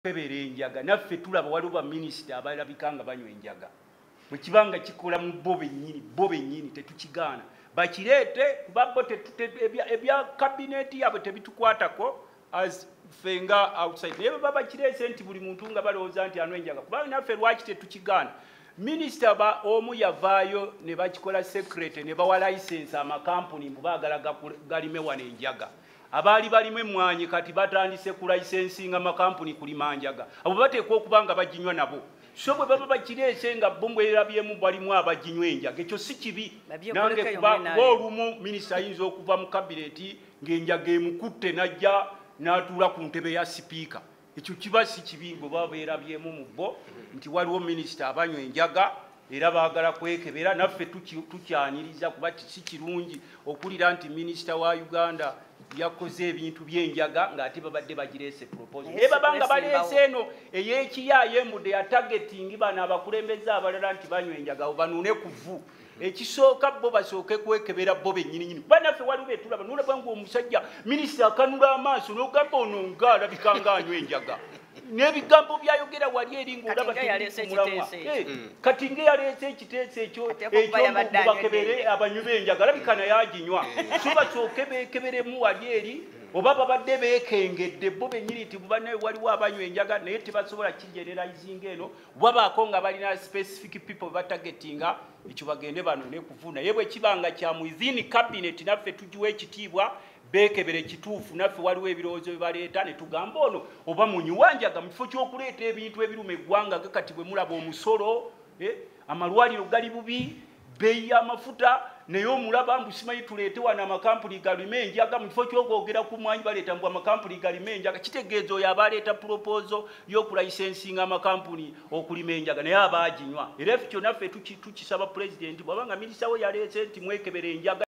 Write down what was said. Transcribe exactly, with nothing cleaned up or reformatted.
Pebere enjaga naffe tulaba waliwo ba minisita abalabika nga banywa enjaga mu kibanga kikola mu bo bennyini bo bennyini tetukigaana bakireete kuba bo ebya kabineti yabwe tebitukwatako as fenga outside naye baba bakireese nti buli muntu nga balowooza nti anywa enjaga kubanga naffe lwaki tetukigaana minisita ba omu yavaayo ne bakikola secretary ne bawa license amakampuni mbu baagala galime wano enjaga abaali balimu emmwanyi kati batandise ku licensinga amakampuni kulima njaga abo bateekwa okuba nga baginywa nabo so bwe baba bakireese nga bo mbwerabyemu balimu abaginywa enjaga ekyo si kibi nange kuba olumu minisita ayinza okuva mu kabineti ng'enjaga emukutte najja n'atuula ku ntebe ya sipiika ekyo kiba si kibi bwe baba beerabyemu mu bo nti waliwo minisita abanywa enjaga era baagala kwekebera naffe tukyaniriza kuba si kirungi okulira nti minisita wa Uganda yakoze ebintu byenjaga ng'ate babadde bagireese proposal naye babanga baleese eno ey'ekiyaayo embudde ya targeting bano abakulembeze abalala nti banywa enjaga banuune kuvu ekisooka bo basooke kwekebera bo bennyininyini kuba naffe waliwo betulaba nolaba ng'omusajja minisita akanula amaaso n'ogamba ono nga alabika nga anywa enjaga n'ebigambo byayogera wali eri ng'olaba temulamwa kati nga yaleese ekiteeso ekyo ekyobakebere abanywi b'enjaga alabika naye aginywa so basooke beekeberemu wali eri oba babadde beekengedde bo bennyini nti buba naye waliwo abanywa enjaga naye tebasobola kigeneralizinga eno wabaako nga balina specific people batagetinga ekyo bagende bano ne kuvuna naye bwe kibanga kya within cabinet naffe tugiwa ekitiibwa beekebere kituufu naffe waliwo ebirowoozo bye baleeta ne tugamba ono oba munywa njaga mu kifo ky'okuleeta ebintu ebiruma eggwanga gakati bwe mulaba omusolo amalwaliro gali bubi bbeeyi y'amafuta naye omulaba mbu simanyi tuleete wano amakampuni galime enjaga mu kifo ky'okwogera ku mwanyi baleeta mbu amakampuni galime enjaga kitegeeza oyo abaleeta proposal y'okulayisensinga amakampuni okulima enjaga naye abaaginywa era ekyo naffe tukisaba pulezidenti bw'abanga minisita we yaleese nti mwekebere enjaga